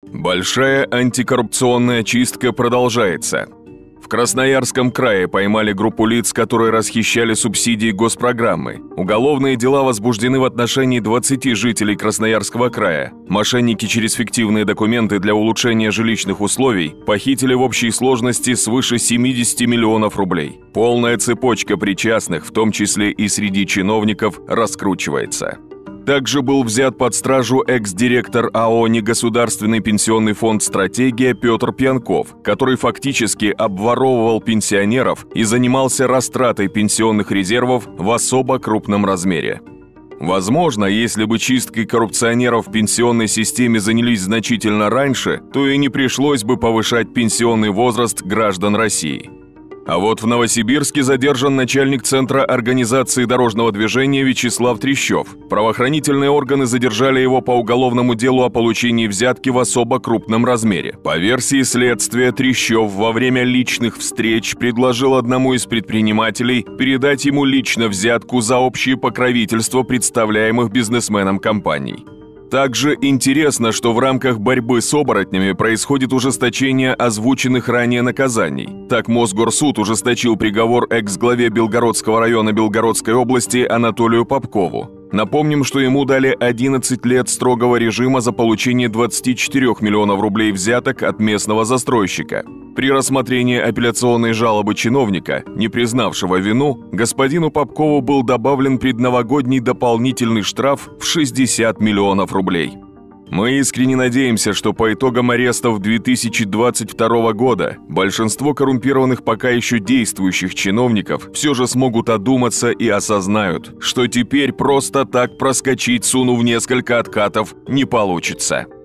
Большая антикоррупционная чистка продолжается. В Красноярском крае поймали группу лиц, которые расхищали субсидии госпрограммы. Уголовные дела возбуждены в отношении 20 жителей Красноярского края. Мошенники через фиктивные документы для улучшения жилищных условий похитили в общей сложности свыше 70 миллионов рублей. Полная цепочка причастных, в том числе и среди чиновников, раскручивается. Также был взят под стражу экс-директор АО «Негосударственный пенсионный фонд «Стратегия» Петр Пьянков, который фактически обворовывал пенсионеров и занимался растратой пенсионных резервов в особо крупном размере. Возможно, если бы чисткой коррупционеров в пенсионной системе занялись значительно раньше, то и не пришлось бы повышать пенсионный возраст граждан России. А вот в Новосибирске задержан начальник Центра организации дорожного движения Вячеслав Трещев. Правоохранительные органы задержали его по уголовному делу о получении взятки в особо крупном размере. По версии следствия, Трещев во время личных встреч предложил одному из предпринимателей передать ему лично взятку за общее покровительство представляемых бизнесменом компаний. Также интересно, что в рамках борьбы с оборотнями происходит ужесточение озвученных ранее наказаний. Так, Мосгорсуд ужесточил приговор экс-главе Белгородского района Белгородской области Анатолию Попкову. Напомним, что ему дали 11 лет строгого режима за получение 24 миллионов рублей взяток от местного застройщика. При рассмотрении апелляционной жалобы чиновника, не признавшего вину, господину Попкову был добавлен предновогодний дополнительный штраф в 60 миллионов рублей. Мы искренне надеемся, что по итогам арестов 2022 года большинство коррумпированных пока еще действующих чиновников все же смогут одуматься и осознают, что теперь просто так проскочить, сунув несколько откатов, не получится.